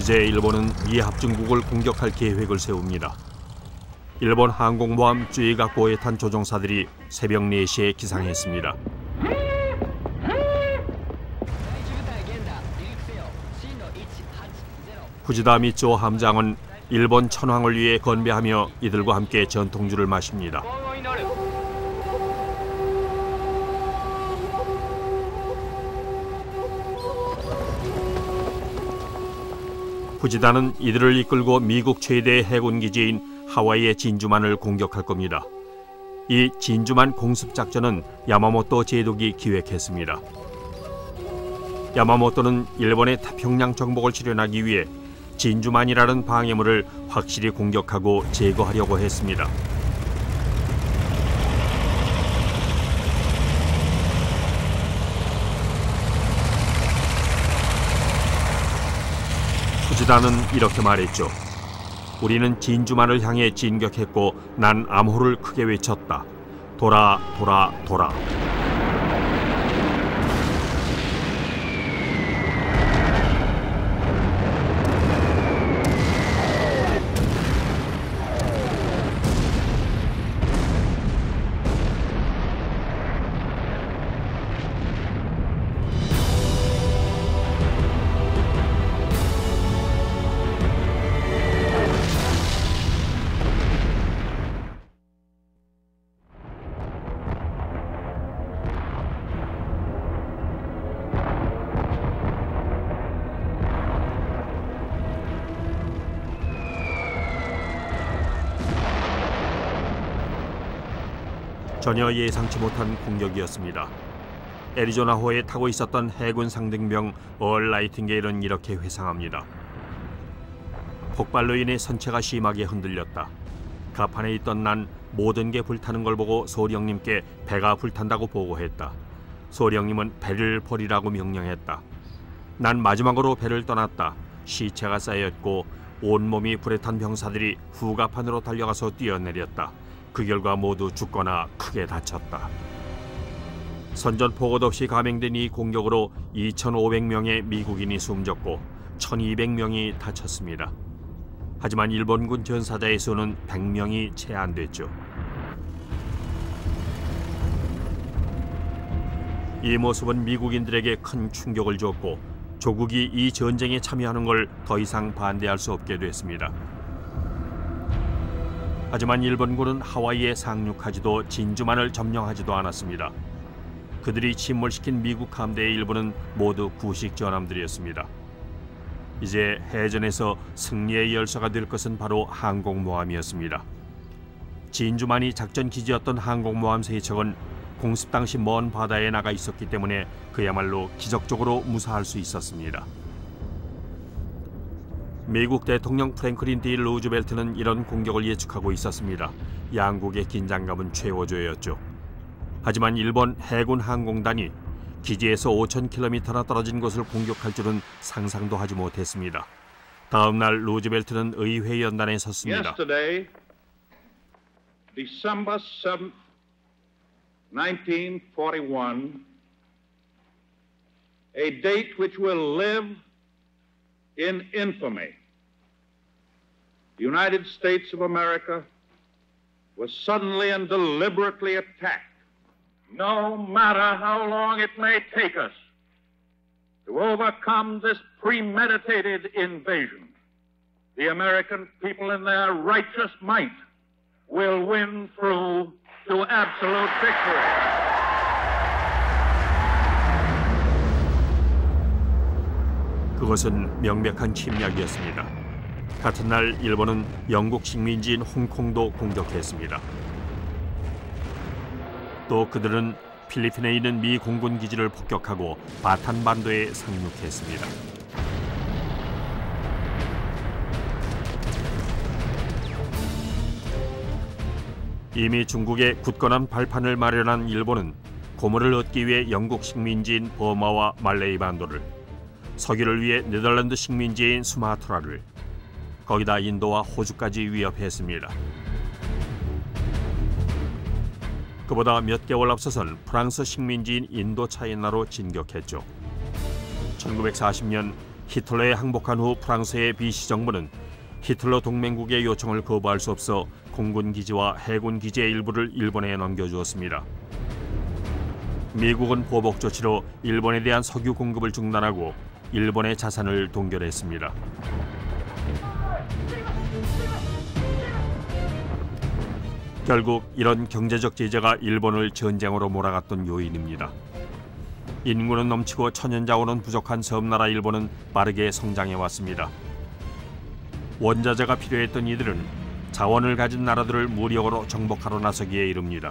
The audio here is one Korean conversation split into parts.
이제 일본은 미 합중국을 공격할 계획을 세웁니다. 일본 항공모함 쯔이가쿠호에 탄 조종사들이 새벽 4시에 기상했습니다. 후지다 미츠오 함장은 일본 천황을 위해 건배하며 이들과 함께 전통주를 마십니다. 후지다는 이들을 이끌고 미국 최대의 해군 기지인 하와이의 진주만을 공격할 겁니다. 이 진주만 공습작전은 야마모토 제독이 기획했습니다. 야마모토는 일본의 태평양 정복을 실현하기 위해 진주만이라는 방해물을 확실히 공격하고 제거하려고 했습니다. 후지다는 이렇게 말했죠. 우리는 진주만을 향해 진격했고 난 암호를 크게 외쳤다. 돌아, 돌아, 돌아. 전혀 예상치 못한 공격이었습니다. 애리조나호에 타고 있었던 해군 상등병 얼 나이팅게일은 이렇게 회상합니다. 폭발로 인해 선체가 심하게 흔들렸다. 갑판에 있던 난 모든 게 불타는 걸 보고 소령님께 배가 불탄다고 보고했다. 소령님은 배를 버리라고 명령했다. 난 마지막으로 배를 떠났다. 시체가 쌓였고 온몸이 불에 탄 병사들이 후가판으로 달려가서 뛰어내렸다. 그 결과 모두 죽거나 크게 다쳤다. 선전포고도 없이 감행된 이 공격으로 2,500명의 미국인이 숨졌고 1,200명이 다쳤습니다. 하지만 일본군 전사자의 수는 100명이 채 안 됐죠. 이 모습은 미국인들에게 큰 충격을 줬고 조국이 이 전쟁에 참여하는 걸 더 이상 반대할 수 없게 됐습니다. 하지만 일본군은 하와이에 상륙하지도 진주만을 점령하지도 않았습니다. 그들이 침몰시킨 미국 함대의 일부는 모두 구식 전함들이었습니다. 이제 해전에서 승리의 열쇠가 될 것은 바로 항공모함이었습니다. 진주만이 작전 기지였던 항공모함 3척은 공습 당시 먼 바다에 나가 있었기 때문에 그야말로 기적적으로 무사할 수 있었습니다. 미국 대통령 프랭클린 D 루즈벨트는 이런 공격을 예측하고 있었습니다. 양국의 긴장감은 최고조였죠. 하지만 일본 해군 항공단이 기지에서 5,000km나 떨어진 곳을 공격할 줄은 상상도 하지 못했습니다. 다음 날 루즈벨트는 의회 연단에 섰습니다. Yesterday, December 7, 1941, a date which will live in infamy. The United States of America was suddenly and deliberately attacked. No matter how long it may take us to overcome this premeditated invasion, the American people in their righteous might will win through to absolute victory. 그것은 명백한 침략이었습니다. 같은 날 일본은 영국 식민지인 홍콩도 공격했습니다. 또 그들은 필리핀에 있는 미 공군 기지를 폭격하고 바탄반도에 상륙했습니다. 이미 중국에 굳건한 발판을 마련한 일본은 고물을 얻기 위해 영국 식민지인 버마와 말레이 반도를, 석유를 위해 네덜란드 식민지인 수마트라를, 거기다 인도와 호주까지 위협했습니다. 그보다 몇 개월 앞서선 프랑스 식민지인 인도차이나로 진격했죠. 1940년 히틀러에 항복한 후 프랑스의 비시 정부는 히틀러 동맹국의 요청을 거부할 수 없어 공군 기지와 해군 기지의 일부를 일본에 넘겨주었습니다. 미국은 보복 조치로 일본에 대한 석유 공급을 중단하고 일본의 자산을 동결했습니다. 결국 이런 경제적 제재가 일본을 전쟁으로 몰아갔던 요인입니다. 인구는 넘치고 천연자원은 부족한 섬나라 일본은 빠르게 성장해 왔습니다. 원자재가 필요했던 이들은 자원을 가진 나라들을 무력으로 정복하러 나서기에 이릅니다.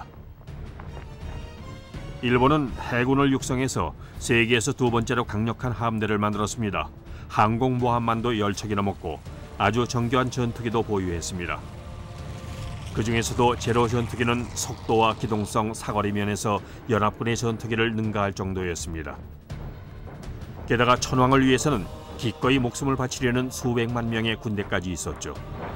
일본은 해군을 육성해서 세계에서 두 번째로 강력한 함대를 만들었습니다. 항공모함만도 10척이나 넘었고 아주 정교한 전투기도 보유했습니다. 그 중에서도 제로 전투기는 속도와 기동성, 사거리 면에서 연합군의 전투기를 능가할 정도였습니다. 게다가 천황을 위해서는 기꺼이 목숨을 바치려는 수백만 명의 군대까지 있었죠.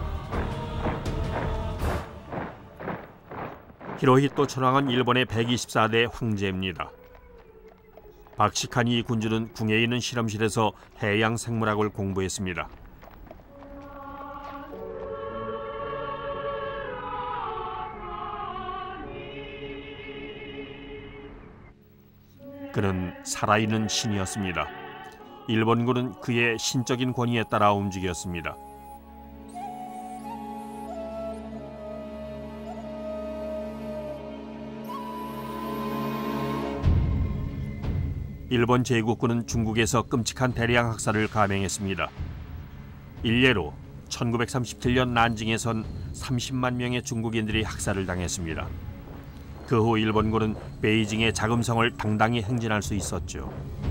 히로히토 천황은 일본의 124대 황제입니다. 박식한 이 군주는 궁에 있는 실험실에서 해양 생물학을 공부했습니다. 그는 살아있는 신이었습니다. 일본군은 그의 신적인 권위에 따라 움직였습니다. 일본 제국군은 중국에서 끔찍한 대량 학살을 감행했습니다. 일례로 1937년 난징에선 30만 명의 중국인들이 학살을 당했습니다. 그 후 일본군은 베이징의 자금성을 당당히 행진할 수 있었죠.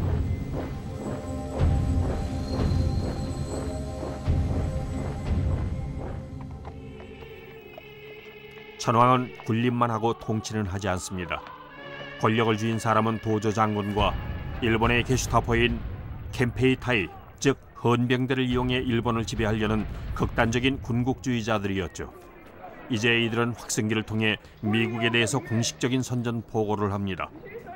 천황은 군림만 하고 통치는 하지 않습니다. 권력을 쥐인 사람은 도조 장군과 일본의 게슈타포인 켄페이타이, 즉 헌병대를 이용해 일본을 지배하려는 극단적인 군국주의자들이었죠. 이제 이들은 확성기를 통해 미국에 대해서 공식적인 선전 보고를 합니다.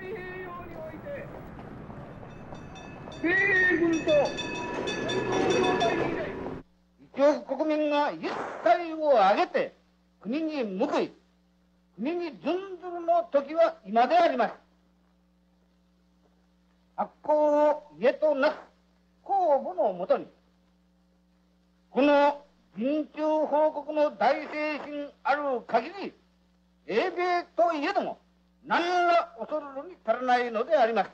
이쪽 국민과 일사를挙げて国に報い、国に準ずるの時は今であります。悪行を家となす公務のもとに、この臨終報告の大精神ある限り、英米といえども何ら恐るるに足らないのであります。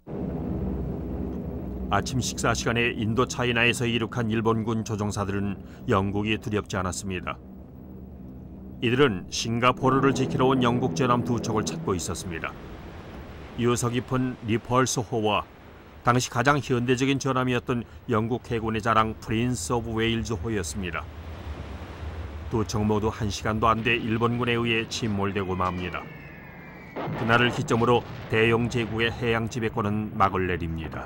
아침 식사 시간에 인도 차이나에서 이륙한 일본군 조종사들은 영국이 두렵지 않았습니다. 이들은 싱가포르를 지키러 온 영국 전함 2척을 찾고 있었습니다. 유서 깊은 리펄스호와 당시 가장 현대적인 전함이었던 영국 해군의 자랑 프린스 오브 웨일즈호였습니다. 2척 모두 1시간도 안 돼 일본군에 의해 침몰되고 맙니다. 그날을 기점으로 대영 제국의 해양 지배권은 막을 내립니다.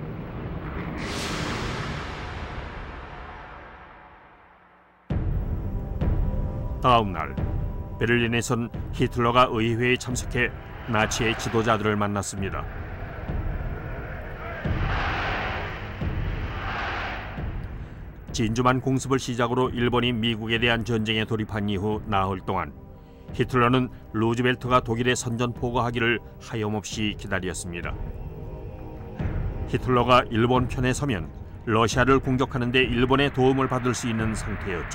다음 날 베를린에선 히틀러가 의회에 참석해 나치의 지도자들을 만났습니다. 진주만 공습을 시작으로 일본이 미국에 대한 전쟁에 돌입한 이후 나흘 동안 히틀러는 루즈벨트가 독일에 선전포고하기를 하염없이 기다렸습니다. 히틀러가 일본 편에 서면 러시아를 공격하는 데 일본의 도움을 받을 수 있는 상태였죠.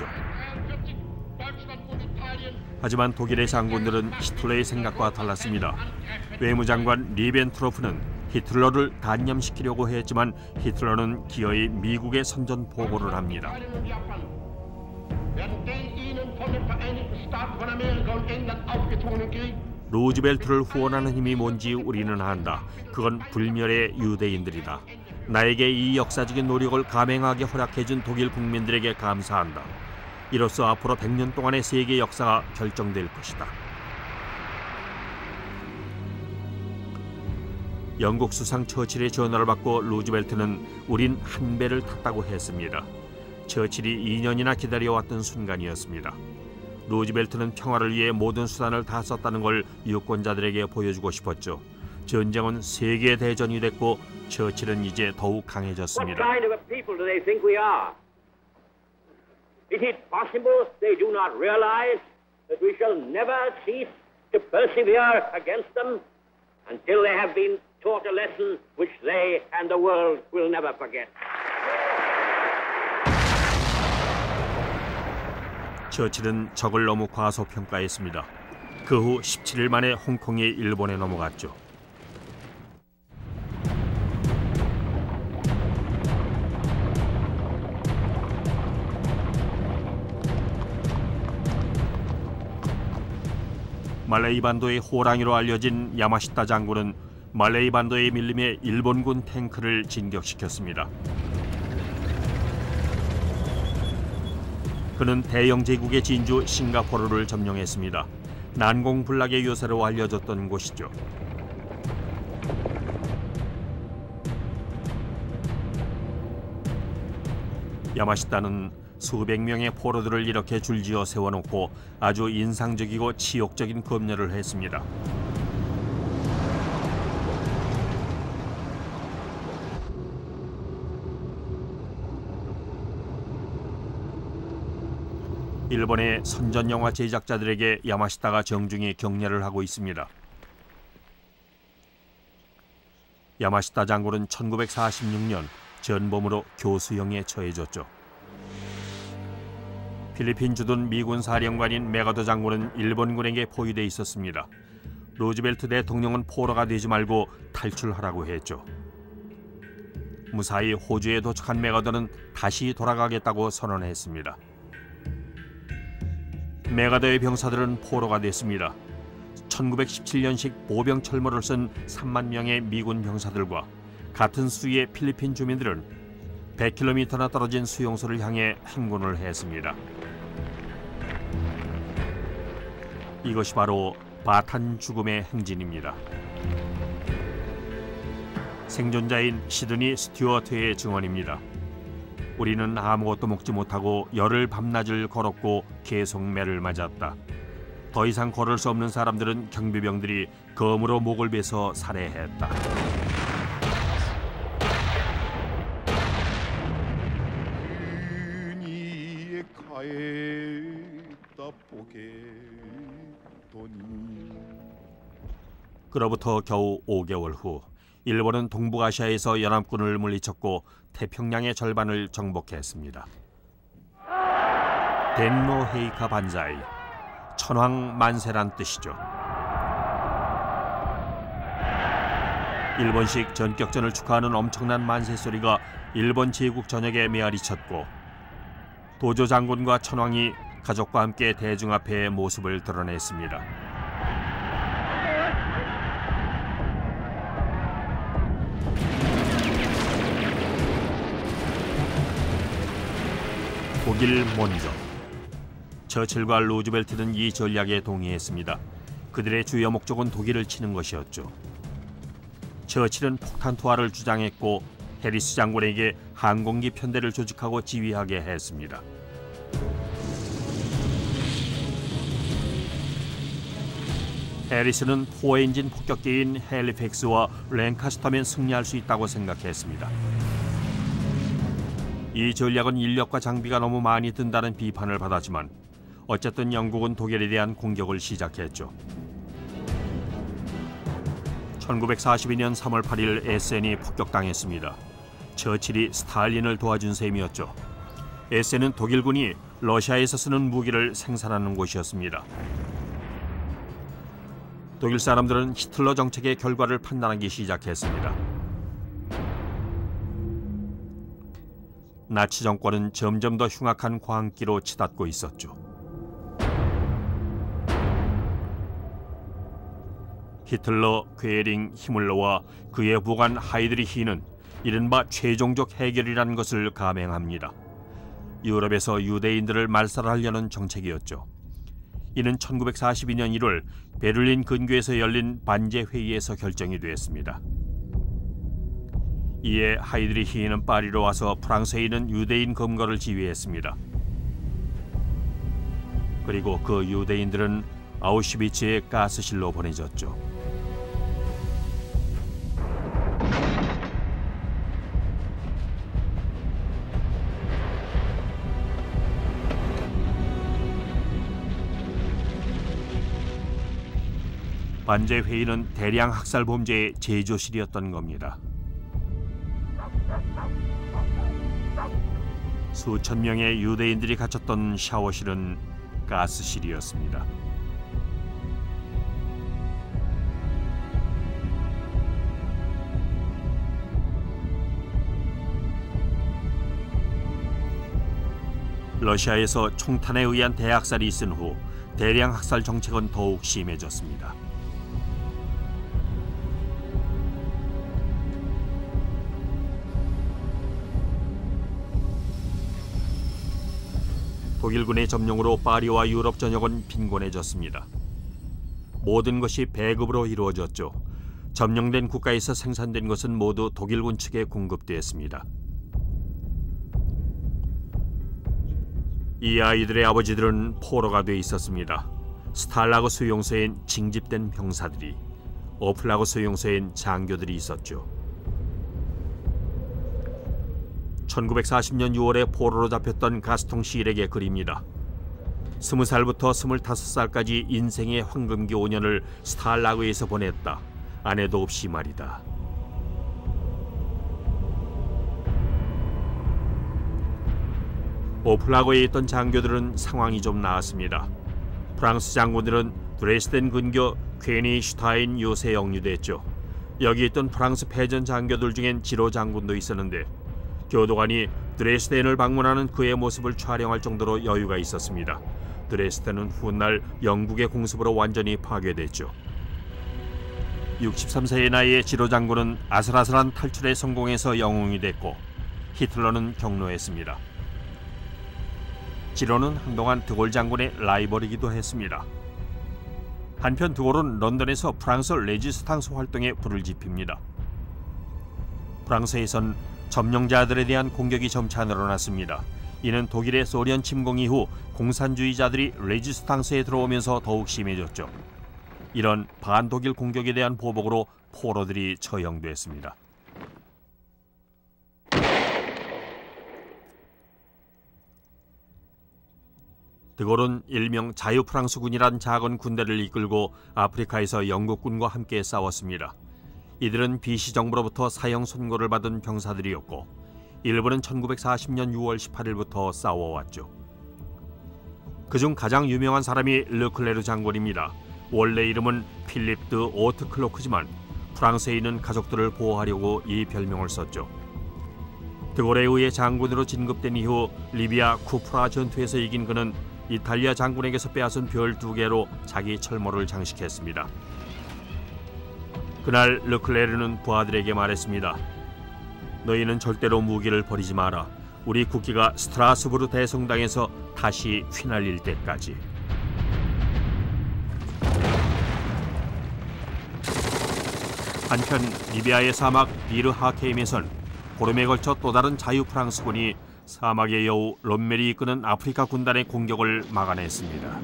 하지만 독일의 장군들은 히틀러의 생각과 달랐습니다. 외무장관 리벤트로프는 히틀러를 단념시키려고 했지만 히틀러는 기어이 미국에 선전 보고를 합니다. 루즈벨트를 후원하는 힘이 뭔지 우리는 안다. 그건 불멸의 유대인들이다. 나에게 이 역사적인 노력을 감행하게 허락해준 독일 국민들에게 감사한다. 이로써 앞으로 100년 동안의 세계 역사가 결정될 것이다. 영국 수상 처칠의 전화를 받고 루즈벨트는 우린 한 배를 탔다고 했습니다. 처칠이 2년이나 기다려왔던 순간이었습니다. 루즈벨트는 평화를 위해 모든 수단을 다 썼다는 걸 유권자들에게 보여주고 싶었죠. 전쟁은 세계 대전이 됐고 처칠은 이제 더욱 What 강해졌습니다. kind of a people do they think we are? Is it possible they do not realize that we shall never cease to persevere against them until they have been taught a lesson which they and the world will never forget? 처칠은 적을 너무 과소평가했습니다. 그 후 17일 만에 홍콩이 일본에 넘어갔죠. 말레이 반도의 호랑이로 알려진 야마시타 장군은 말레이 반도의 밀림에 일본군 탱크를 진격시켰습니다. 그는 대영 제국의 진주 싱가포르를 점령했습니다. 난공불락의 요새로 알려졌던 곳이죠. 야마시타는 수백 명의 포로들을 이렇게 줄지어 세워놓고 아주 인상적이고 치욕적인 검열을 했습니다. 일본의 선전영화 제작자들에게 야마시타가 정중히 격려를 하고 있습니다. 야마시타 장군은 1946년 전범으로 교수형에 처해졌죠. 필리핀 주둔 미군 사령관인 메가더 장군은 일본군에게 포위돼 있었습니다. 루즈벨트 대통령은 포로가 되지 말고 탈출하라고 했죠. 무사히 호주에 도착한 메가더는 다시 돌아가겠다고 선언했습니다. 메가더의 병사들은 포로가 됐습니다. 1917년식 보병 철모를 쓴 3만 명의 미군 병사들과 같은 수의 필리핀 주민들은 100km나 떨어진 수용소를 향해 행군을 했습니다. 이것이 바로 바탄 죽음의 행진입니다. 생존자인 시드니 스튜어트의 증언입니다. 우리는 아무것도 먹지 못하고 열흘 밤낮을 걸었고 계속 매를 맞았다. 더 이상 걸을 수 없는 사람들은 경비병들이 검으로 목을 베서 살해했다. 그로부터 겨우 5개월 후 일본은 동북아시아에서 연합군을 물리쳤고 태평양의 절반을 정복했습니다. 덴노 헤이카 반자이, 천황 만세란 뜻이죠. 일본식 전격전을 축하하는 엄청난 만세 소리가 일본 제국 전역에 메아리쳤고 도조 장군과 천황이 가족과 함께 대중 앞에 모습을 드러냈습니다. 독일 먼저. 처칠과 루즈벨트는 이 전략에 동의했습니다. 그들의 주요 목적은 독일을 치는 것이었죠. 처칠은 폭탄 투하를 주장했고 해리스 장군에게 항공기 편대를 조직하고 지휘하게 했습니다. 해리스는 포엔진 폭격기인 헬리팩스와 랭카스터면 승리할 수 있다고 생각했습니다. 이 전략은 인력과 장비가 너무 많이 든다는 비판을 받았지만 어쨌든 영국은 독일에 대한 공격을 시작했죠. 1942년 3월 8일 에센이 폭격당했습니다. 처칠이 스탈린을 도와준 셈이었죠. 에센은 독일군이 러시아에서 쓰는 무기를 생산하는 곳이었습니다. 독일 사람들은 히틀러 정책의 결과를 판단하기 시작했습니다. 나치 정권은 점점 더 흉악한 광기로 치닫고 있었죠. 히틀러, 괴링, 히물러와 그의 부관 하이드리히는 이른바 최종적 해결이라는 것을 감행합니다. 유럽에서 유대인들을 말살하려는 정책이었죠. 이는 1942년 1월 베를린 근교에서 열린 반제 회의에서 결정이 되었습니다. 이에 하이드리히는 파리로 와서 프랑스에 있는 유대인 검거를 지휘했습니다. 그리고 그 유대인들은 아우슈비츠의 가스실로 보내졌죠. 반제 회의는 대량 학살 범죄의 제조실이었던 겁니다. 수천 명의 유대인들이 갇혔던 샤워실은 가스실이었습니다. 러시아에서 총탄에 의한 대학살이 있은 후 대량 학살 정책은 더욱 심해졌습니다. 독일군의 점령으로 파리와 유럽 전역은 빈곤해졌습니다. 모든 것이 배급으로 이루어졌죠. 점령된 국가에서 생산된 것은 모두 독일군 측에 공급되었습니다. 이 아이들의 아버지들은 포로가 돼 있었습니다. 스탈라그 수용소엔 징집된 병사들이, 오플라그 수용소엔 장교들이 있었죠. 1940년 6월에 포로로 잡혔던 가스통 시일에게 글입니다. 20살부터 25살까지 인생의 황금기 5년을 스탈라그에서 보냈다. 아내도 없이 말이다. 오플라그에 있던 장교들은 상황이 좀 나았습니다. 프랑스 장군들은 드레스덴 근교 퀘니슈타인 요새에 억류됐죠. 여기 있던 프랑스 패전 장교들 중엔 지로 장군도 있었는데 교도관이 드레스덴을 방문하는 그의 모습을 촬영할 정도로 여유가 있었습니다. 드레스덴은 훗날 영국의 공습으로 완전히 파괴됐죠. 63세의 나이에 지로 장군은 아슬아슬한 탈출에 성공해서 영웅이 됐고 히틀러는 경로했습니다. 지로는 한동안 드골 장군의 라이벌이기도 했습니다. 한편 드골은 런던에서 프랑스 레지스탕스 활동에 불을 지핍니다. 프랑스에선 점령자들에 대한 공격이 점차 늘어났습니다. 이는 독일의 소련 침공 이후 공산주의자들이 레지스탕스에 들어오면서 더욱 심해졌죠. 이런 반독일 공격에 대한 보복으로 포로들이 처형됐습니다. 드골은 일명 자유프랑스군이란 작은 군대를 이끌고 아프리카에서 영국군과 함께 싸웠습니다. 이들은 비시 정부로부터 사형 선고를 받은 병사들이었고 일부는 1940년 6월 18일부터 싸워왔죠. 그중 가장 유명한 사람이 르클레르 장군입니다. 원래 이름은 필립 드 오트클로크지만 프랑스에 있는 가족들을 보호하려고 이 별명을 썼죠. 드골에 의해 장군으로 진급된 이후 리비아 쿠프라 전투에서 이긴 그는 이탈리아 장군에게서 빼앗은 별 2개로 자기 철모를 장식했습니다. 그날 르클레르는 부하들에게 말했습니다. 너희는 절대로 무기를 버리지 마라. 우리 국기가 스트라스부르 대성당에서 다시 휘날릴 때까지. 한편 리비아의 사막 비르 하케임에선 보름에 걸쳐 또 다른 자유 프랑스군이 사막의 여우 롬멜이 이끄는 아프리카 군단의 공격을 막아냈습니다.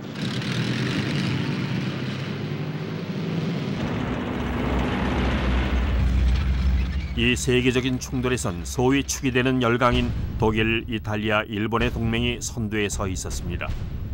이 세계적인 충돌에선 소위 축이 되는 열강인 독일, 이탈리아, 일본의 동맹이 선두에 서 있었습니다.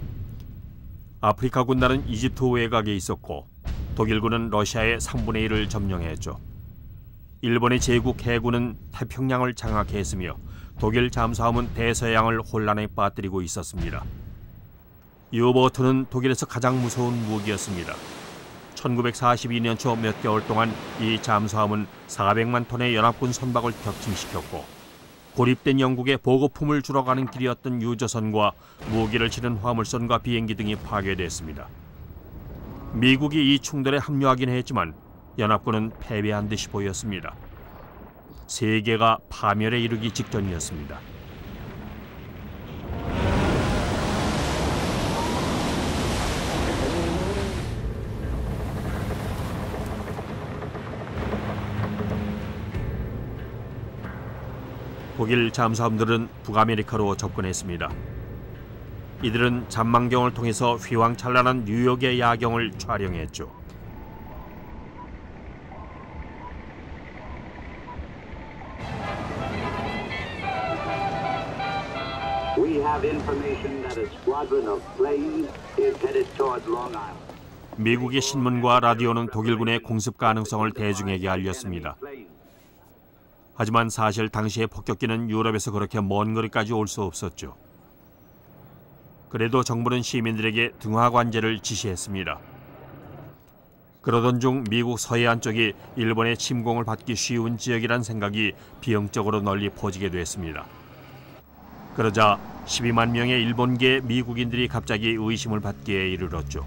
아프리카 군단은 이집트 외곽에 있었고 독일군은 러시아의 3분의 1을 점령했죠. 일본의 제국 해군은 태평양을 장악했으며 독일 잠수함은 대서양을 혼란에 빠뜨리고 있었습니다. 유보트는 독일에서 가장 무서운 무기였습니다. 1942년 초 몇 개월 동안 이 잠수함은 400만 톤의 연합군 선박을 격침시켰고 고립된 영국의 보급품을 주러 가는 길이었던 유조선과 무기를 실은 화물선과 비행기 등이 파괴됐습니다. 미국이 이 충돌에 합류하긴 했지만 연합군은 패배한 듯이 보였습니다. 세계가 파멸에 이르기 직전이었습니다. 독일 잠수함들은 북아메리카로 접근했습니다. 이들은 잔망경을 통해서 휘황찬란한 뉴욕의 야경을 촬영했죠. We have information that a squadron of planes is headed toward Long Island. 미국의 신문과 라디오는 독일군의 공습 가능성을 대중에게 알렸습니다. 하지만 사실 당시의 폭격기는 유럽에서 그렇게 먼 거리까지 올 수 없었죠. 그래도 정부는 시민들에게 등화 관제를 지시했습니다. 그러던 중 미국 서해안 쪽이 일본의 침공을 받기 쉬운 지역이란 생각이 비용적으로 널리 퍼지게 됐습니다. 그러자 12만 명의 일본계 미국인들이 갑자기 의심을 받기에 이르렀죠.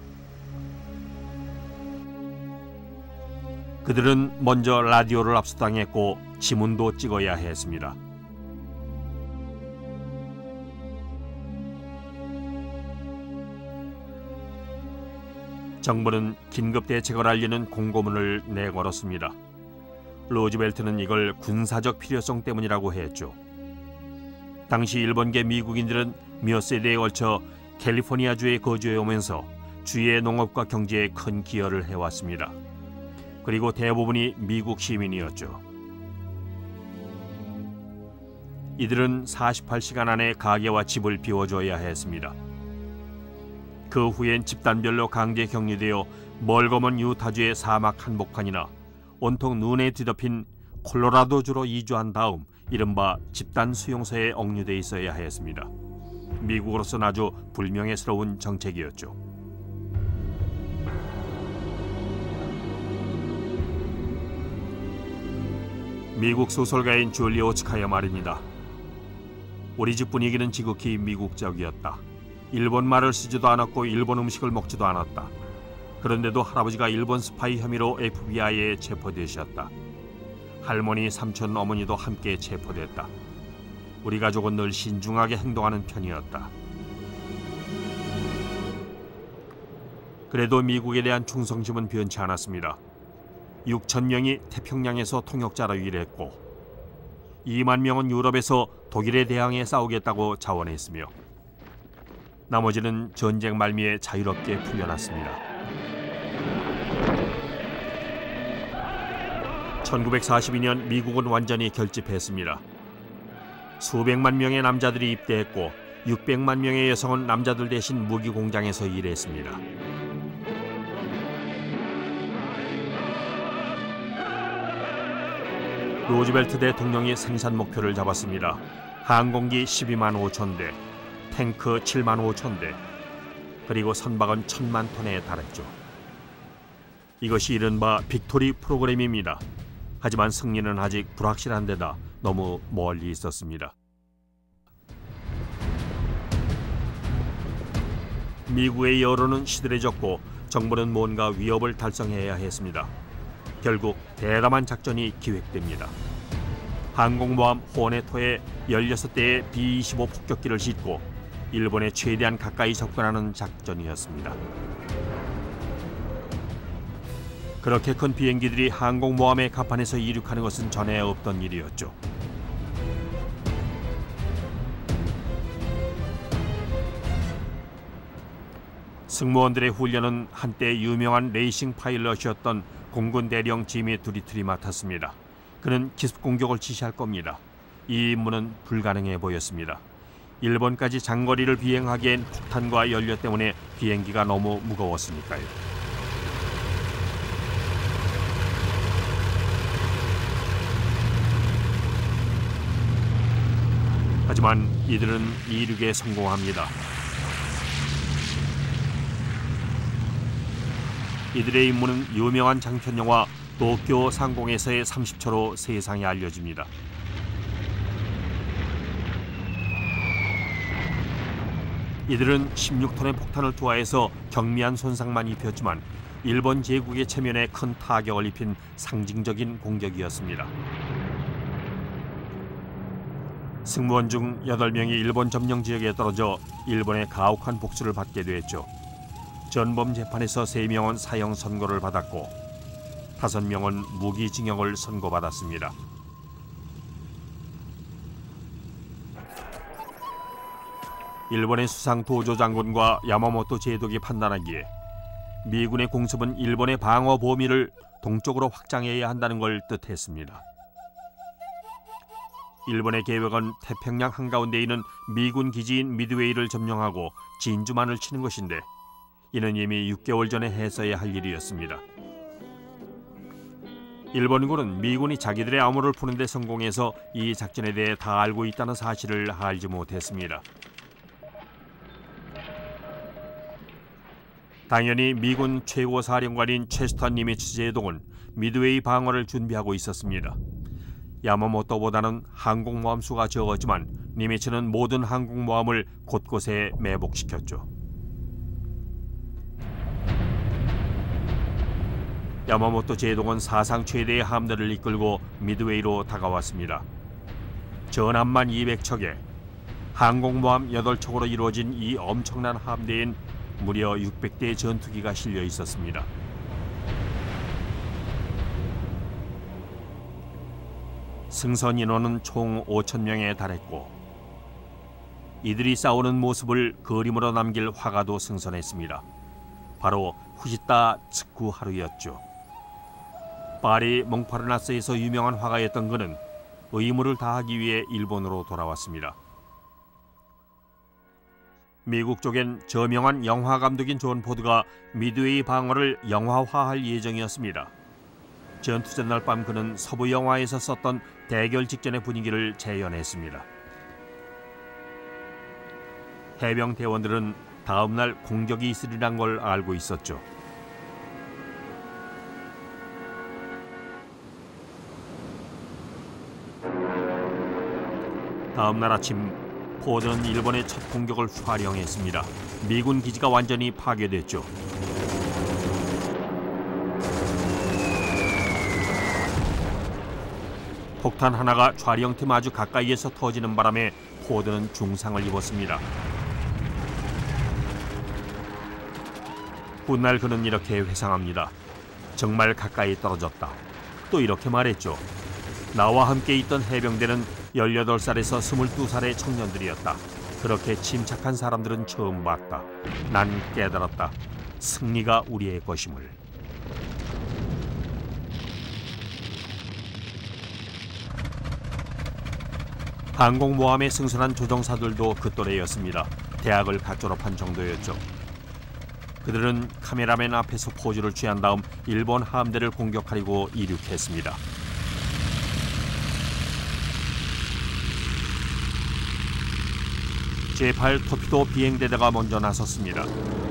그들은 먼저 라디오를 압수당했고 지문도 찍어야 했습니다. 정부는 긴급 대책을 알리는 공고문을 내걸었습니다. 루즈벨트는 이걸 군사적 필요성 때문이라고 했죠. 당시 일본계 미국인들은 몇 세대에 걸쳐 캘리포니아주에 거주해 오면서 주의 농업과 경제에 큰 기여를 해왔습니다. 그리고 대부분이 미국 시민이었죠. 이들은 48시간 안에 가게와 집을 비워줘야 했습니다. 그 후엔 집단별로 강제 격리되어 멀거먼 유타주의 사막 한복판이나 온통 눈에 뒤덮인 콜로라도주로 이주한 다음 이른바 집단 수용소에 억류돼 있어야 했습니다. 미국으로서는 아주 불명예스러운 정책이었죠. 미국 소설가인 줄리 오츠카야 말입니다. 우리 집 분위기는 지극히 미국적이었다. 일본 말을 쓰지도 않았고 일본 음식을 먹지도 않았다. 그런데도 할아버지가 일본 스파이 혐의로 FBI에 체포되셨다. 할머니, 삼촌, 어머니도 함께 체포됐다. 우리 가족은 늘 신중하게 행동하는 편이었다. 그래도 미국에 대한 충성심은 변치 않았습니다. 6천 명이 태평양에서 통역자로 일했고 2만 명은 유럽에서 독일에 대항해 싸우겠다고 자원했으며 나머지는 전쟁 말미에 자유롭게 풀려났습니다. 1942년 미국은 완전히 결집했습니다. 수백만 명의 남자들이 입대했고 600만 명의 여성은 남자들 대신 무기 공장에서 일했습니다. 루즈벨트 대통령이 생산 목표를 잡았습니다. 항공기 12만 5천 대, 탱크 7만 5천 대, 그리고 선박은 1,000만 톤에 달했죠. 이것이 이른바 빅토리 프로그램입니다. 하지만 승리는 아직 불확실한 데다 너무 멀리 있었습니다. 미국의 여론은 시들해졌고 정부는 뭔가 위협을 달성해야 했습니다. 결국 대담한 작전이 기획됩니다. 항공모함 호네토에 16대의 B-25 폭격기를 싣고 일본에 최대한 가까이 접근하는 작전이었습니다. 그렇게 큰 비행기들이 항공모함의 갑판에서 이륙하는 것은 전에 없던 일이었죠. 승무원들의 훈련은 한때 유명한 레이싱 파일럿이었던 공군 대령 지미 두리틀이 맡았습니다. 그는 기습 공격을 지시할 겁니다. 이 임무는 불가능해 보였습니다. 일본까지 장거리를 비행하기엔 폭탄과 연료 때문에 비행기가 너무 무거웠으니까요. 하지만 이들은 이륙에 성공합니다. 이들의 임무는 유명한 장편 영화 도쿄 상공에서의 30초로 세상에 알려집니다. 이들은 16톤의 폭탄을 투하해서 경미한 손상만 입혔지만 일본 제국의 체면에 큰 타격을 입힌 상징적인 공격이었습니다. 승무원 중 8명이 일본 점령 지역에 떨어져 일본의 가혹한 복수를 받게 됐죠. 전범 재판에서 3명은 사형 선고를 받았고 5명은 무기징역을 선고받았습니다. 일본의 수상 도조 장군과 야마모토 제독이 판단하기에 미군의 공습은 일본의 방어 범위를 동쪽으로 확장해야 한다는 걸 뜻했습니다. 일본의 계획은 태평양 한가운데 있는 미군 기지인 미드웨이를 점령하고 진주만을 치는 것인데 이는 이미 6개월 전에 했어야 할 일이었습니다. 일본군은 미군이 자기들의 암호를 푸는 데 성공해서 이 작전에 대해 다 알고 있다는 사실을 알지 못했습니다. 당연히 미군 최고사령관인 최스턴 니미츠 제독은 미드웨이 방어를 준비하고 있었습니다. 야마모토보다는 항공모함 수가 적었지만 니미츠는 모든 항공모함을 곳곳에 매복시켰죠. 야마모토 제독은 사상 최대의 함대를 이끌고 미드웨이로 다가왔습니다. 전함만 200척에 항공모함 8척으로 이루어진 이 엄청난 함대엔 무려 600대의 전투기가 실려 있었습니다. 승선 인원은 총 5,000명에 달했고 이들이 싸우는 모습을 그림으로 남길 화가도 승선했습니다. 바로 후지타 츠쿠하루였죠. 파리 몽파르나스에서 유명한 화가였던 그는 의무를 다하기 위해 일본으로 돌아왔습니다. 미국 쪽엔 저명한 영화 감독인 존 포드가 미드웨이 방어를 영화화할 예정이었습니다. 전투 전날 밤 그는 서부 영화에서 썼던 대결 직전의 분위기를 재현했습니다. 해병 대원들은 다음 날 공격이 있으리란 걸 알고 있었죠. 다음 날 아침 포드는 일본의 첫 공격을 활용했습니다. 미군 기지가 완전히 파괴됐죠. 폭탄 하나가 촬영팀 아주 가까이에서 터지는 바람에 포드는 중상을 입었습니다. 훗날 그는 이렇게 회상합니다. 정말 가까이 떨어졌다. 또 이렇게 말했죠. 나와 함께 있던 해병대는 18살에서 22살의 청년들이었다. 그렇게 침착한 사람들은 처음 봤다. 난 깨달았다. 승리가 우리의 것임을. 항공모함에 승선한 조종사들도 그 또래였습니다. 대학을 갓 졸업한 정도였죠. 그들은 카메라맨 앞에서 포즈를 취한 다음 일본 함대를 공격하려고 이륙했습니다. 제8 토피도 비행대대가 먼저 나섰습니다.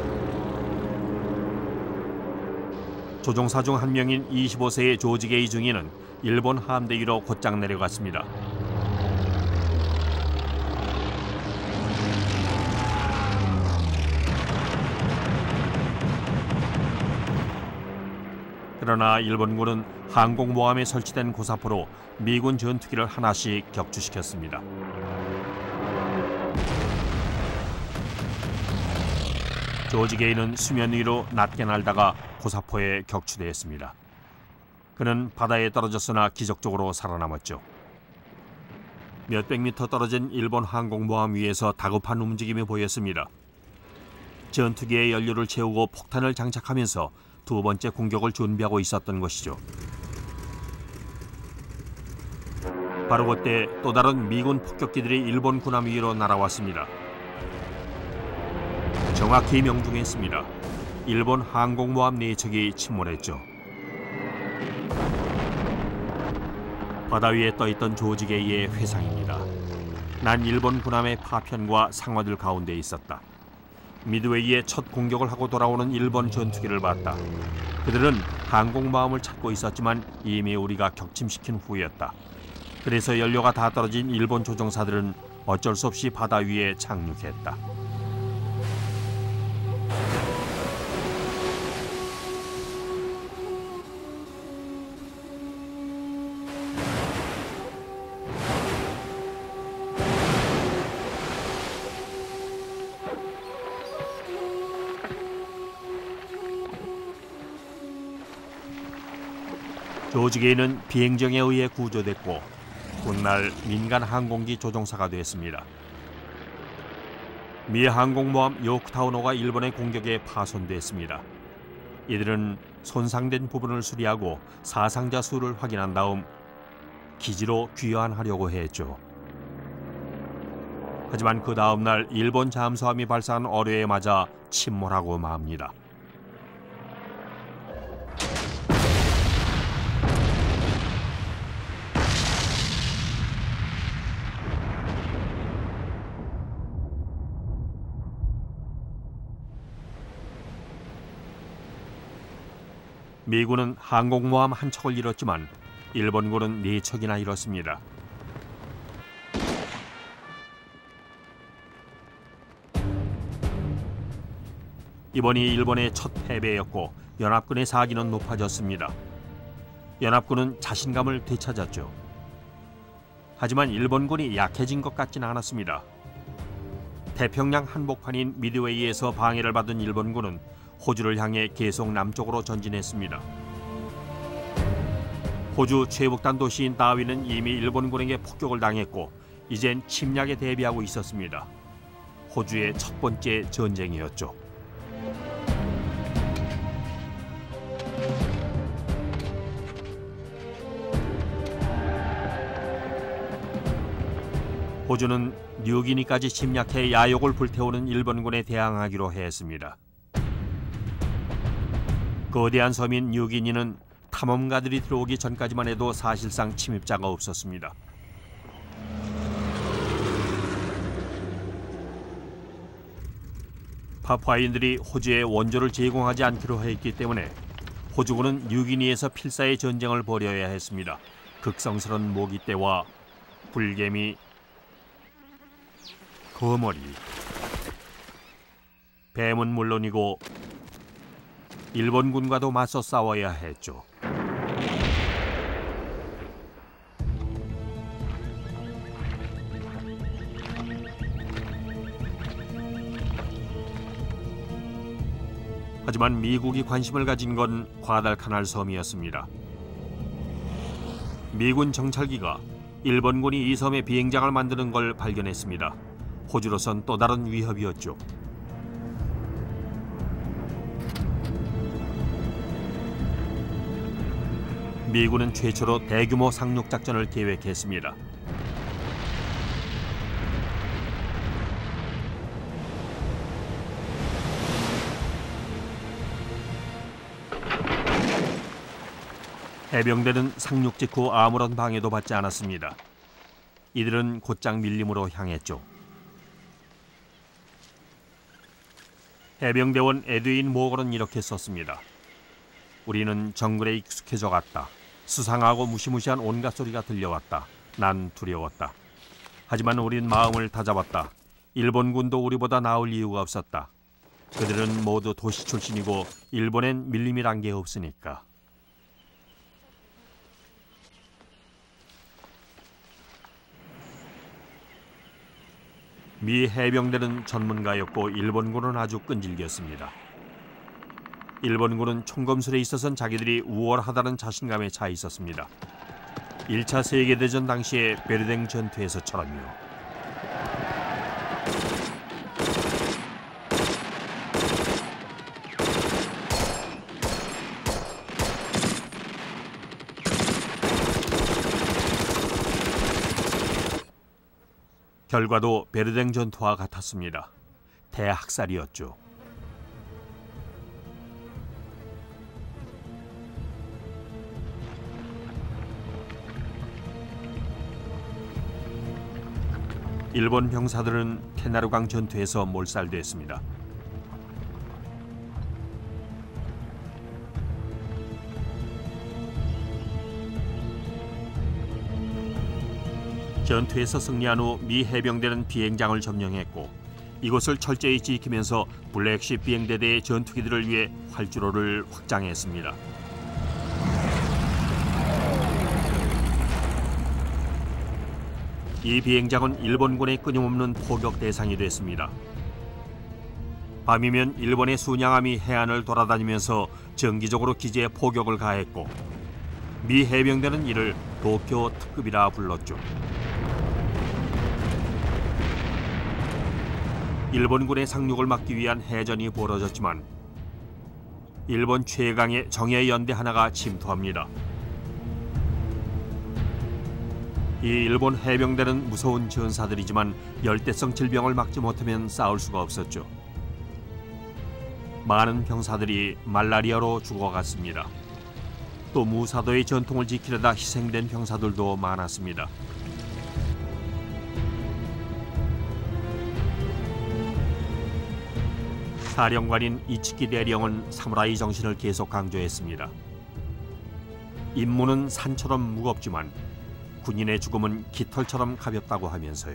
조종사 중 한 명인 25세의 조지 게이 중위는 일본 함대 위로 곧장 내려갔습니다. 그러나 일본군은 항공모함에 설치된 고사포로 미군 전투기를 하나씩 격추시켰습니다. 조지 게이는 수면 위로 낮게 날다가 고사포에 격추되었습니다. 그는 바다에 떨어졌으나 기적적으로 살아남았죠. 몇백 미터 떨어진 일본 항공모함 위에서 다급한 움직임이 보였습니다. 전투기에 연료를 채우고 폭탄을 장착하면서 두 번째 공격을 준비하고 있었던 것이죠. 바로 그때 또 다른 미군 폭격기들이 일본 군함 위로 날아왔습니다. 정확히 명중했습니다. 일본 항공모함 4척이 침몰했죠. 바다 위에 떠있던 조지 게이의 회상입니다. 난 일본 군함의 파편과 상어들 가운데 있었다. 미드웨이에 첫 공격을 하고 돌아오는 일본 전투기를 봤다. 그들은 항공모함을 찾고 있었지만 이미 우리가 격침시킨 후였다. 그래서 연료가 다 떨어진 일본 조종사들은 어쩔 수 없이 바다 위에 착륙했다. 조지 게이는 비행정에 의해 구조됐고 훗날 민간 항공기 조종사가 됐습니다. 미 항공모함 요크타우노가 일본의 공격에 파손됐습니다. 이들은 손상된 부분을 수리하고 사상자 수를 확인한 다음 기지로 귀환하려고 했죠. 하지만 그 다음 날 일본 잠수함이 발사한 어뢰에 맞아 침몰하고 맙니다. 미군은 항공모함 한 척을 잃었지만 일본군은 4척이나 잃었습니다. 이번이 일본의 첫 패배였고 연합군의 사기는 높아졌습니다. 연합군은 자신감을 되찾았죠. 하지만 일본군이 약해진 것 같지는 않았습니다. 태평양 한복판인 미드웨이에서 방해를 받은 일본군은 호주를 향해 계속 남쪽으로 전진했습니다. 호주 최북단 도시인 다윈은 이미 일본군에게 폭격을 당했고 이젠 침략에 대비하고 있었습니다. 호주의 첫 번째 전쟁이었죠. 호주는 뉴기니까지 침략해 야욕을 불태우는 일본군에 대항하기로 했습니다. 거대한 섬인 뉴기니는 탐험가들이 들어오기 전까지만 해도 사실상 침입자가 없었습니다. 파푸아인들이 호주에 원조를 제공하지 않기로 했기 때문에 호주군은 뉴기니에서 필사의 전쟁을 벌여야 했습니다. 극성스러운 모기떼와 불개미, 거머리, 뱀은 물론이고 일본군과도 맞서 싸워야 했죠. 하지만 미국이 관심을 가진 건 과달카날 섬이었습니다. 미군 정찰기가 일본군이 이 섬에 비행장을 만드는 걸 발견했습니다. 호주로선 또 다른 위협이었죠. 미군은 최초로 대규모 상륙작전을 계획했습니다. 해병대는 상륙 직후 아무런 방해도 받지 않았습니다. 이들은 곧장 밀림으로 향했죠. 해병대원 에드윈 모건은 이렇게 썼습니다. 우리는 정글에 익숙해져 갔다. 수상하고 무시무시한 온갖 소리가 들려왔다. 난 두려웠다. 하지만 우린 마음을 다잡았다. 일본군도 우리보다 나을 이유가 없었다. 그들은 모두 도시 출신이고 일본엔 밀림이란 게 없으니까. 미 해병대는 전문가였고 일본군은 아주 끈질겼습니다. 일본군은 총검술에 있어서는 자기들이 우월하다는 자신감에 차 있었습니다. 1차 세계대전 당시의 베르댕 전투에서처럼요. 결과도 베르댕 전투와 같았습니다. 대학살이었죠. 일본 병사들은 테나루강 전투에서 몰살됐습니다. 전투에서 승리한 후 미 해병대는 비행장을 점령했고 이곳을 철저히 지키면서 블랙십 비행대대의 전투기들을 위해 활주로를 확장했습니다. 이 비행장은 일본군의 끊임없는 포격 대상이 됐습니다. 밤이면 일본의 순양함이 해안을 돌아다니면서 정기적으로 기지에 포격을 가했고 미 해병대는 이를 도쿄 특급이라 불렀죠. 일본군의 상륙을 막기 위한 해전이 벌어졌지만 일본 최강의 정예 연대 하나가 침투합니다. 이 일본 해병대는 무서운 전사들이지만 열대성 질병을 막지 못하면 싸울 수가 없었죠. 많은 병사들이 말라리아로 죽어갔습니다. 또 무사도의 전통을 지키려다 희생된 병사들도 많았습니다. 사령관인 이츠키 대령은 사무라이 정신을 계속 강조했습니다. 임무는 산처럼 무겁지만 군인의 죽음은 깃털처럼 가볍다고 하면서요.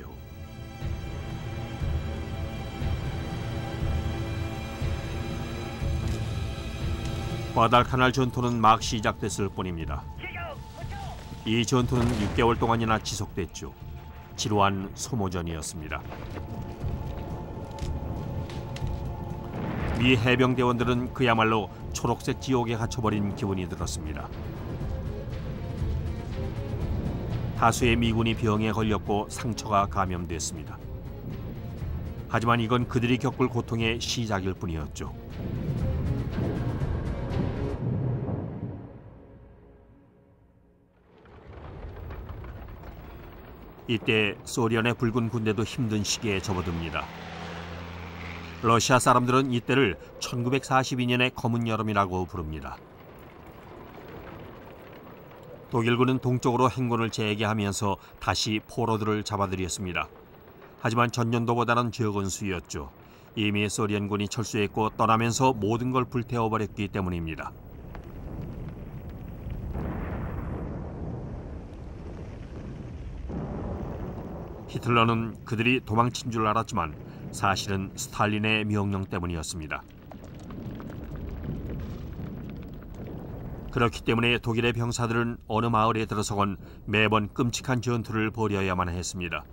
과달카날 전투는 막 시작됐을 뿐입니다. 이 전투는 6개월 동안이나 지속됐죠. 지루한 소모전이었습니다. 미 해병대원들은 그야말로 초록색 지옥에 갇혀버린 기분이 들었습니다. 다수의 미군이 병에 걸렸고 상처가 감염됐습니다. 하지만 이건 그들이 겪을 고통의 시작일 뿐이었죠. 이때 소련의 붉은 군대도 힘든 시기에 접어듭니다. 러시아 사람들은 이때를 1942년의 검은 여름이라고 부릅니다. 독일군은 동쪽으로 행군을 재개하면서 다시 포로들을 잡아들였습니다. 하지만 전년도보다는 적은 수였죠. 이미 소련군이 철수했고 떠나면서 모든 걸 불태워버렸기 때문입니다. 히틀러는 그들이 도망친 줄 알았지만 사실은 스탈린의 명령 때문이었습니다. 그렇기 때문에 독일의 병사들은 어느 마을에 들어서건 매번 끔찍한 전투를 벌여야만 했습니다.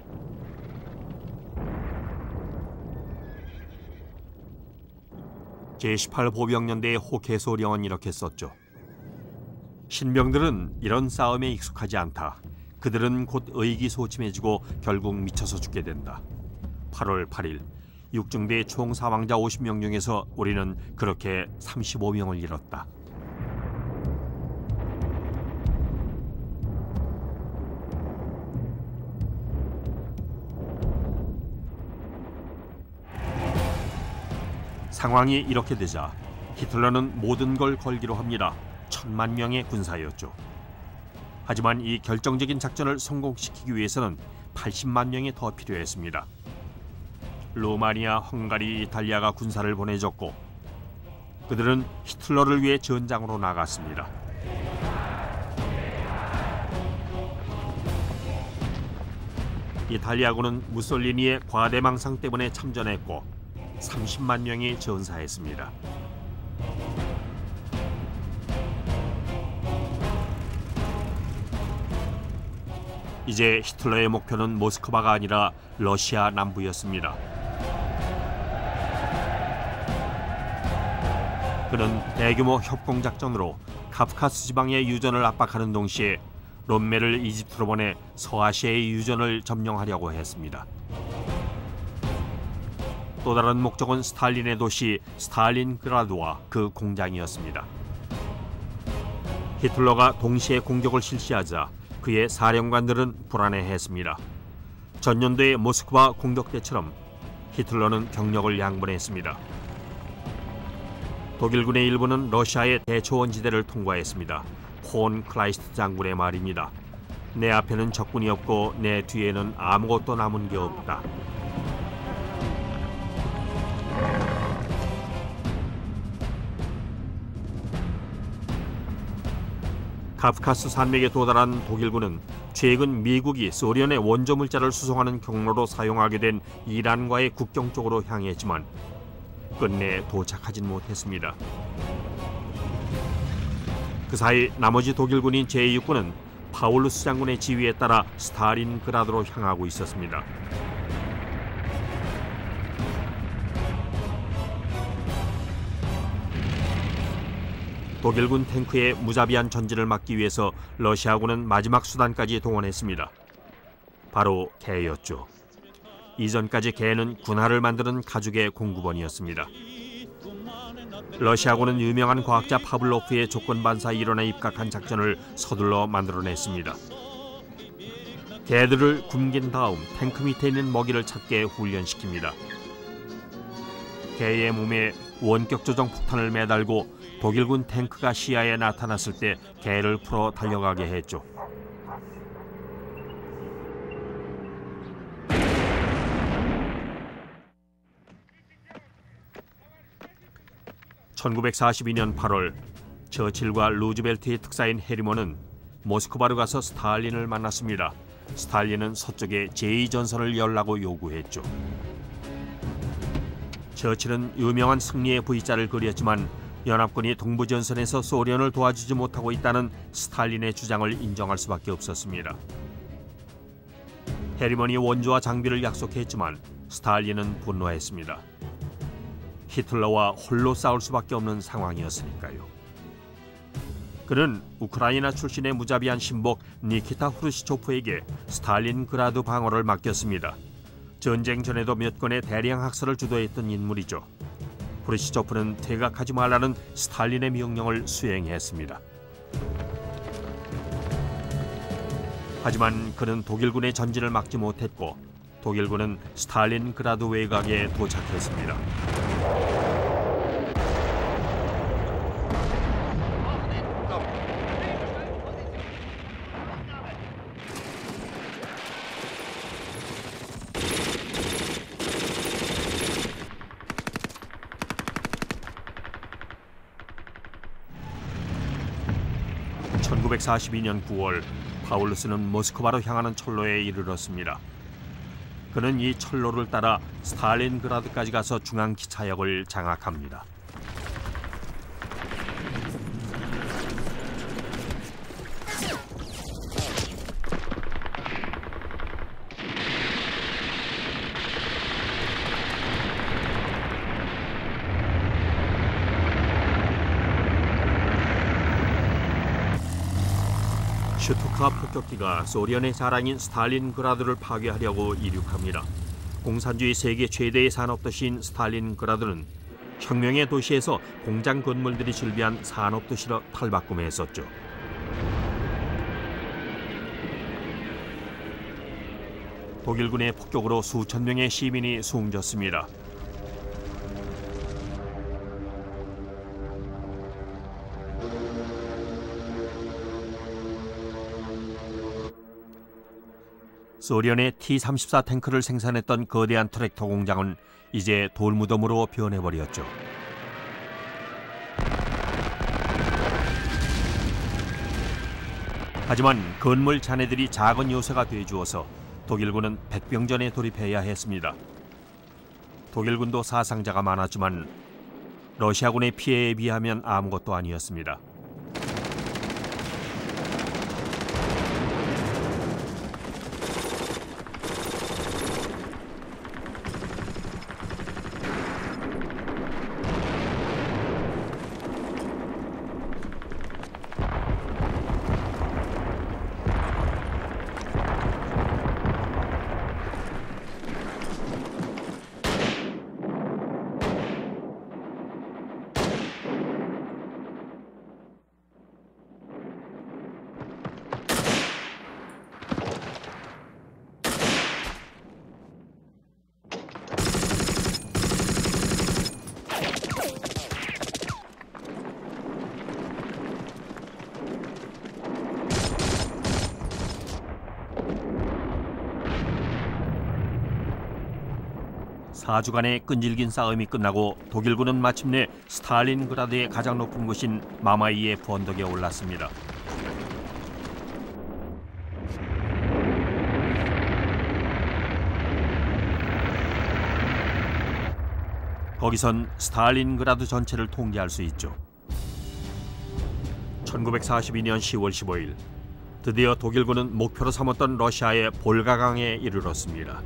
제18보병연대의 호케소령은 이렇게 썼죠. 신병들은 이런 싸움에 익숙하지 않다. 그들은 곧 의기소침해지고 결국 미쳐서 죽게 된다. 8월 8일 육중대 총 사망자 50명 중에서 우리는 그렇게 35명을 잃었다. 상황이 이렇게 되자 히틀러는 모든 걸 걸기로 합니다. 1000만 명의 군사였죠. 하지만 이 결정적인 작전을 성공시키기 위해서는 80만 명이 더 필요했습니다. 루마니아, 헝가리, 이탈리아가 군사를 보내줬고 그들은 히틀러를 위해 전장으로 나갔습니다. 이탈리아군은 무솔리니의 과대망상 때문에 참전했고 30만 명이 전사했습니다. 이제 히틀러의 목표는 모스크바가 아니라 러시아 남부였습니다. 그는 대규모 협공작전으로 카프카스 지방의 유전을 압박하는 동시에 롬멜을 이집트로 보내 서아시아의 유전을 점령하려고 했습니다. 또 다른 목적은 스탈린의 도시 스탈린그라드와 그 공장이었습니다. 히틀러가 동시에 공격을 실시하자 그의 사령관들은 불안해했습니다. 전년도의 모스크바 공격 때처럼 히틀러는 병력을 양분했습니다. 독일군의 일부는 러시아의 대초원지대를 통과했습니다. 폰 클라이스트 장군의 말입니다. 내 앞에는 적군이 없고 내 뒤에는 아무것도 남은 게 없다. 카프카스 산맥에 도달한 독일군은 최근 미국이 소련의 원조 물자를 수송하는 경로로 사용하게 된 이란과의 국경 쪽으로 향했지만 끝내 도착하진 못했습니다. 그 사이 나머지 독일군인 제6군은 파울루스 장군의 지휘에 따라 스탈린그라드로 향하고 있었습니다. 독일군 탱크의 무자비한 전진을 막기 위해서 러시아군은 마지막 수단까지 동원했습니다. 바로 개였죠. 이전까지 개는 군화를 만드는 가죽의 공급원이었습니다. 러시아군은 유명한 과학자 파블로프의 조건반사 이론에 입각한 작전을 서둘러 만들어냈습니다. 개들을 굶긴 다음 탱크 밑에 있는 먹이를 찾게 훈련시킵니다. 개의 몸에 원격 조정 폭탄을 매달고 독일군 탱크가 시야에 나타났을 때 개를 풀어 달려가게 했죠. (1942년 8월) 처칠과 루즈벨트의 특사인 해리먼은 모스크바로 가서 스탈린을 만났습니다. 스탈린은 서쪽에 제2전선을 열라고 요구했죠. 처칠은 유명한 승리의 V자를 그렸지만 연합군이 동부전선에서 소련을 도와주지 못하고 있다는 스탈린의 주장을 인정할 수밖에 없었습니다. 해리먼이 원조와 장비를 약속했지만 스탈린은 분노했습니다. 히틀러와 홀로 싸울 수밖에 없는 상황이었으니까요. 그는 우크라이나 출신의 무자비한 신복 니키타 후르시초프에게 스탈린그라드 방어를 맡겼습니다. 전쟁 전에도 몇 건의 대량 학살을 주도했던 인물이죠. 후르시초프는 퇴각하지 말라는 스탈린의 명령을 수행했습니다. 하지만 그는 독일군의 전진을 막지 못했고 독일군은 스탈린그라드 외곽에 도착했습니다. (1942년 9월) 파울루스는 모스크바로 향하는 철로에 이르렀습니다. 그는 이 철로를 따라 스탈린그라드까지 가서 중앙기차역을 장악합니다. 슈투카 폭격기가 소련의 자랑인 스탈린그라드를 파괴하려고 이륙합니다. 공산주의 세계 최대의 산업도시인 스탈린그라드는 혁명의 도시에서 공장 건물들이 즐비한 산업도시로 탈바꿈했었죠. 독일군의 폭격으로 수천 명의 시민이 숨졌습니다. 소련의 T-34 탱크를 생산했던 거대한 트랙터 공장은 이제 돌무덤으로 변해버렸죠. 하지만 건물 잔해들이 작은 요새가 돼주어서 독일군은 백병전에 돌입해야 했습니다. 독일군도 사상자가 많았지만 러시아군의 피해에 비하면 아무것도 아니었습니다. (4주간의) 끈질긴 싸움이 끝나고 독일군은 마침내 스탈린그라드의 가장 높은 곳인 마마이에프 언덕에 올랐습니다. 거기선 스탈린그라드 전체를 통제할 수 있죠. 1942년 10월 15일 드디어 독일군은 목표로 삼았던 러시아의 볼가강에 이르렀습니다.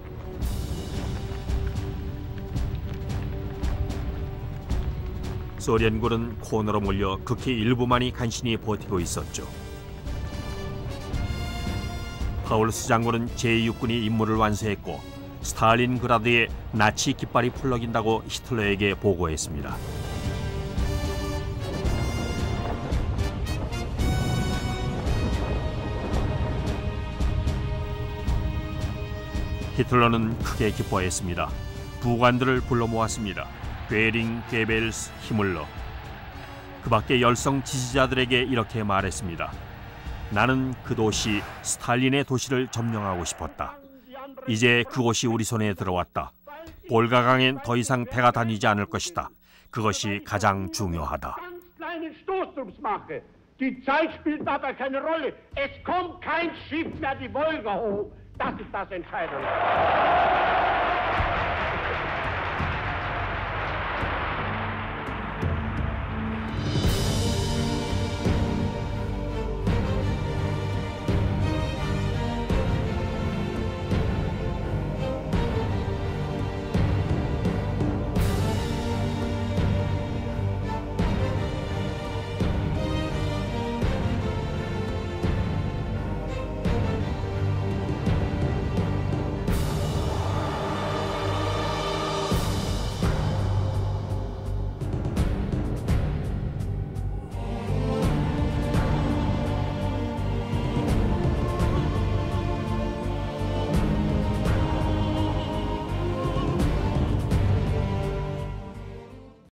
소련군은 코너로 몰려 극히 일부만이 간신히 버티고 있었죠. 파울루스 장군은 제6군이 임무를 완수했고 스탈린그라드에 나치 깃발이 펄럭인다고 히틀러에게 보고했습니다. 히틀러는 크게 기뻐했습니다. 부관들을 불러 모았습니다. 괴링, 게벨스, 히물러. 그 밖에 열성 지지자들에게 이렇게 말했습니다. 나는 그 도시, 스탈린의 도시를 점령하고 싶었다. 이제 그곳이 우리 손에 들어왔다. 볼가강엔 더 이상 배가 다니지 않을 것이다. 그것이 가장 중요하다. Die Zeit spielt dabei keine Rolle. Es kommt kein Schiff mehr die Wolga hoch. Das ist das Entscheidende.